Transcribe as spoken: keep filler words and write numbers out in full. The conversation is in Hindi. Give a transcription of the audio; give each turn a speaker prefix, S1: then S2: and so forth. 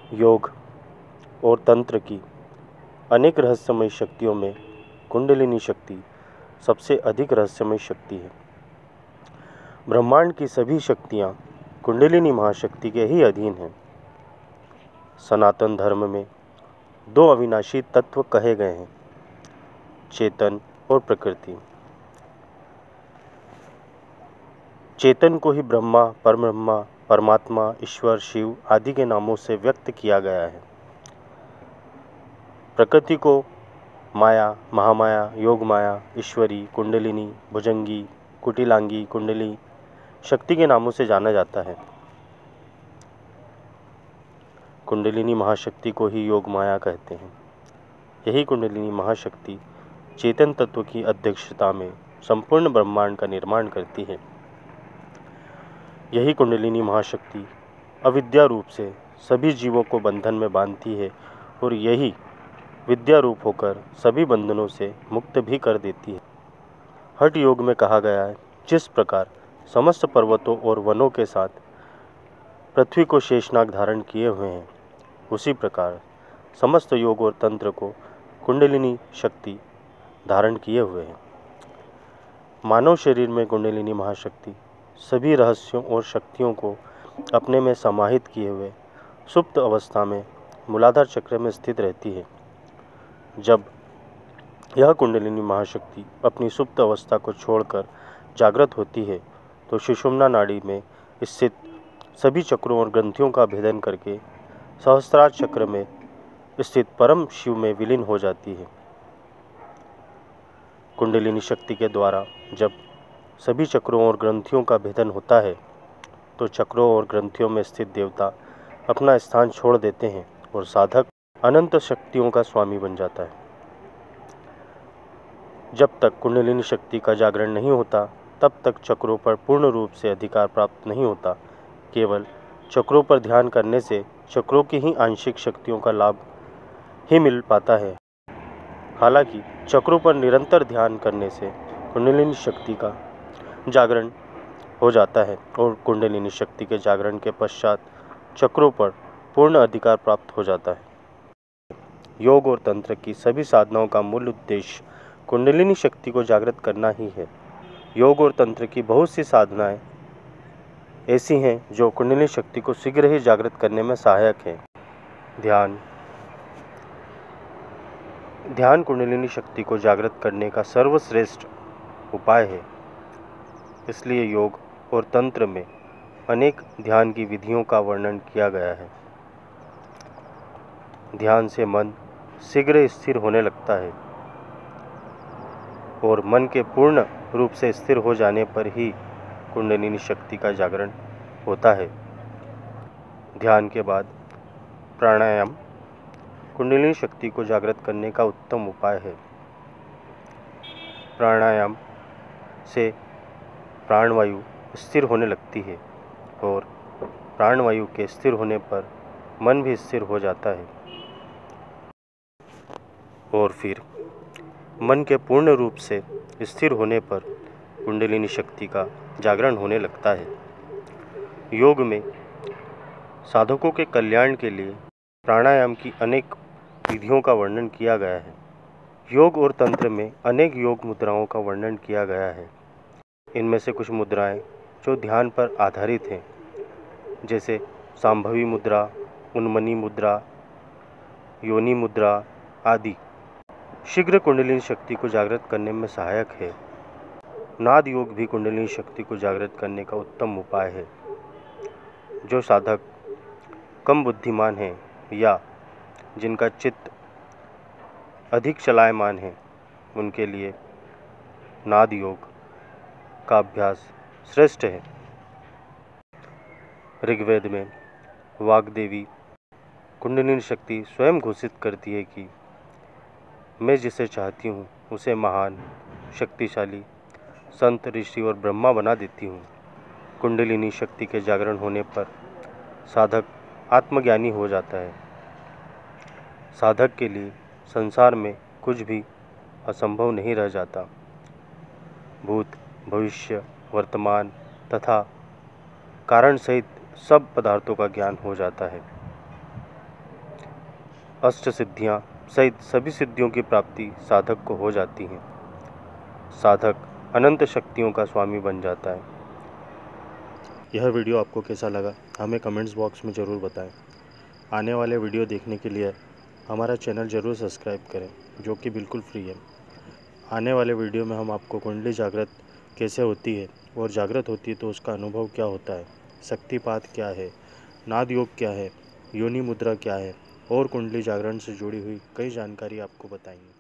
S1: योग और तंत्र की अनेक रहस्यमय शक्तियों में कुंडलिनी शक्ति सबसे अधिक रहस्यमय शक्ति है। ब्रह्मांड की सभी शक्तियाँ कुंडलिनी महाशक्ति के ही अधीन हैं। सनातन धर्म में दो अविनाशी तत्व कहे गए हैं, चेतन और प्रकृति। चेतन को ही ब्रह्मा, परब्रह्मा, परमात्मा, ईश्वर, शिव आदि के नामों से व्यक्त किया गया है। प्रकृति को माया, महामाया, योग माया, ईश्वरी, कुंडलिनी, भुजंगी, कुटिलांगी, कुंडली शक्ति के नामों से जाना जाता है। कुंडलिनी महाशक्ति को ही योग माया कहते हैं। यही कुंडलिनी महाशक्ति चेतन तत्व की अध्यक्षता में संपूर्ण ब्रह्मांड का निर्माण करती है। यही कुंडलिनी महाशक्ति अविद्या रूप से सभी जीवों को बंधन में बांधती है और यही विद्या रूप होकर सभी बंधनों से मुक्त भी कर देती है। हठ योग में कहा गया है, जिस प्रकार समस्त पर्वतों और वनों के साथ पृथ्वी को शेषनाग धारण किए हुए हैं, उसी प्रकार समस्त योग और तंत्र को कुंडलिनी शक्ति धारण किए हुए हैं। मानव शरीर में कुंडलिनी महाशक्ति सभी रहस्यों और शक्तियों को अपने में समाहित किए हुए सुप्त अवस्था में मूलाधार चक्र में स्थित रहती है। जब यह कुंडलिनी महाशक्ति अपनी सुप्त अवस्था को छोड़कर जागृत होती है तो सुषुम्ना नाड़ी में स्थित सभी चक्रों और ग्रंथियों का भेदन करके सहस्त्रार चक्र में स्थित परम शिव में विलीन हो जाती है। कुंडलिनी शक्ति के द्वारा जब सभी चक्रों और ग्रंथियों का भेदन होता है तो चक्रों और ग्रंथियों में स्थित देवता अपना स्थान छोड़ देते हैं और साधक अनंत शक्तियों का स्वामी बन जाता है। जब तक कुंडलिनी शक्ति का जागरण नहीं होता तब तक चक्रों पर पूर्ण रूप से अधिकार प्राप्त नहीं होता। केवल चक्रों पर ध्यान करने से चक्रों की ही आंशिक शक्तियों का लाभ ही मिल पाता है। हालांकि चक्रों पर निरंतर ध्यान करने से कुंडलिनी शक्ति का जागरण हो जाता है और कुंडलिनी शक्ति के जागरण के पश्चात चक्रों पर पूर्ण अधिकार प्राप्त हो जाता है। योग और तंत्र की सभी साधनाओं का मूल उद्देश्य कुंडलिनी शक्ति को जागृत करना ही है। योग और तंत्र की बहुत सी साधनाएं ऐसी हैं जो कुंडलिनी शक्ति को शीघ्र ही जागृत करने में सहायक हैं। ध्यान ध्यान कुंडलिनी शक्ति को जागृत करने का सर्वश्रेष्ठ उपाय है। इसलिए योग और तंत्र में अनेक ध्यान की विधियों का वर्णन किया गया है। ध्यान से मन शीघ्र स्थिर होने लगता है और मन के पूर्ण रूप से स्थिर हो जाने पर ही कुंडलिनी शक्ति का जागरण होता है। ध्यान के बाद प्राणायाम कुंडलिनी शक्ति को जागृत करने का उत्तम उपाय है। प्राणायाम से प्राणवायु स्थिर होने लगती है और प्राणवायु के स्थिर होने पर मन भी स्थिर हो जाता है और फिर मन के पूर्ण रूप से स्थिर होने पर कुंडलिनी शक्ति का जागरण होने लगता है। योग में साधकों के कल्याण के लिए प्राणायाम की अनेक विधियों का वर्णन किया गया है। योग और तंत्र में अनेक योग मुद्राओं का वर्णन किया गया है। इनमें से कुछ मुद्राएं जो ध्यान पर आधारित हैं, जैसे सांभवी मुद्रा, उन्मनी मुद्रा, योनि मुद्रा आदि, शीघ्र कुंडलिनी शक्ति को जागृत करने में सहायक है। नाद योग भी कुंडलिनी शक्ति को जागृत करने का उत्तम उपाय है। जो साधक कम बुद्धिमान हैं या जिनका चित्त अधिक चलायमान है, उनके लिए नाद योग का अभ्यास श्रेष्ठ है। ऋग्वेद में वाग्देवी कुंडलिनी शक्ति स्वयं घोषित करती है कि मैं जिसे चाहती हूँ उसे महान, शक्तिशाली, संत, ऋषि और ब्रह्मा बना देती हूँ। कुंडलिनी शक्ति के जागरण होने पर साधक आत्मज्ञानी हो जाता है। साधक के लिए संसार में कुछ भी असंभव नहीं रह जाता। भूत, भविष्य, वर्तमान तथा कारण सहित सब पदार्थों का ज्ञान हो जाता है। अष्ट सिद्धियाँ सहित सभी सिद्धियों की प्राप्ति साधक को हो जाती हैं। साधक अनंत शक्तियों का स्वामी बन जाता है। यह वीडियो आपको कैसा लगा हमें कमेंट्स बॉक्स में ज़रूर बताएं। आने वाले वीडियो देखने के लिए हमारा चैनल ज़रूर सब्सक्राइब करें, जो कि बिल्कुल फ्री है। आने वाले वीडियो में हम आपको कुंडली जागृत कैसे होती है और जागृत होती है तो उसका अनुभव क्या होता है, शक्तिपात क्या है, नाद योग क्या है, योनि मुद्रा क्या है और कुंडली जागरण से जुड़ी हुई कई जानकारी आपको बताएंगे।